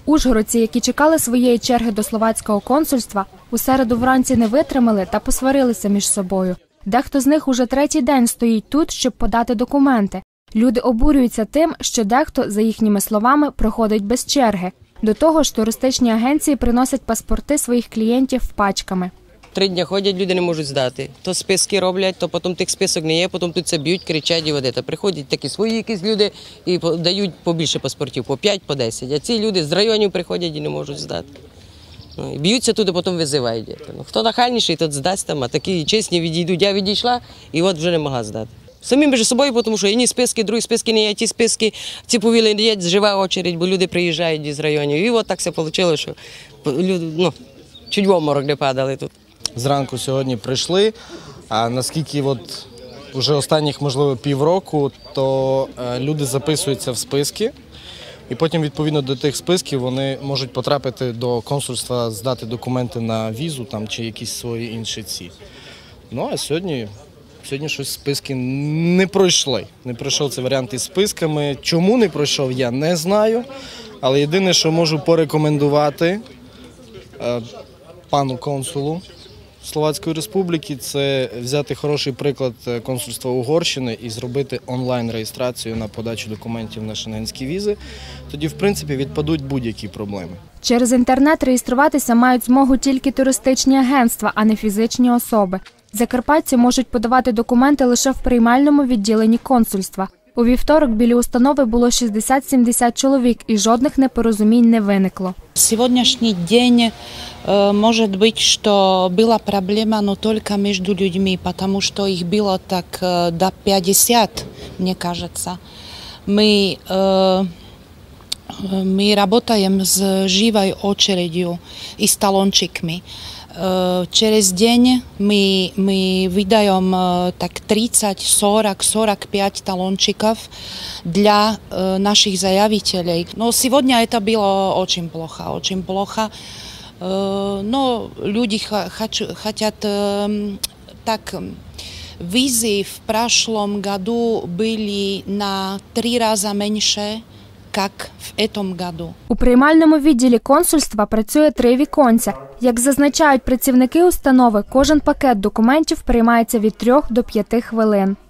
Ужгородці, які чекали своєї черги до словацького консульства, у середу вранці не витримали та посварилися між собою. Дехто з них уже третій день стоїть тут, щоб подати документи. Люди обурюються тим, що дехто, за їхніми словами, проходить без черги. До того ж, туристичні агенції приносять паспорти своїх клієнтів пачками. 3 дні ходять, люди не можуть здати. То списки роблять, то потім тих список не є, потім тут це б'ють, кричать і водити. Приходять такі свої якісь люди і дають побільше паспортів, по 5, по 10. А ці люди з районів приходять і не можуть здати. І б'ються тут, а потім визивають. Хто нахальніший, тот здасть там, а такі чесні відійдуть. Я відійшла і от вже не могла здати. Самі між собою, тому що одні списки, другі списки не є, ті списки, ці повіли, є жива очередь, бо люди приїжджають із районів. І от так все вийшло, що люди, чуть в обморок не падали тут. Зранку сьогодні прийшли, а наскільки вже останніх, можливо, півроку, то люди записуються в списки, і потім, відповідно до тих списків, вони можуть потрапити до консульства, здати документи на візу там, чи якісь свої інші ці. Ну, а сьогодні щось списки не пройшли. Не пройшов цей варіант із списками. Чому не пройшов, я не знаю. Але єдине, що можу порекомендувати пану консулу Словацької Республіки, це взяти хороший приклад консульства Угорщини і зробити онлайн-реєстрацію на подачу документів на шенгенські візи. Тоді, в принципі, відпадуть будь-які проблеми. Через інтернет реєструватися мають змогу тільки туристичні агентства, а не фізичні особи. Закарпатці можуть подавати документи лише в приймальному відділенні консульства. У вівторок біля установи було 60-70 чоловік і жодних непорозумінь не виникло. Сьогоднішній день може бути, що була проблема, але тільки між людьми, тому що їх було так до 50, мені кажеться. Ми працюємо з живою очередю і з талончиками. Через день мы выдаем так 30, 40, 45 талончиков для наших заявителей. Но сегодня это было очень плохо. Но люди хотят так. Визы в прошлом году были на 3 рази меньше, як в цьому році. У приймальному відділі консульства працює 3 віконця. Як зазначають працівники установи, кожен пакет документів приймається від 3 до 5 хвилин.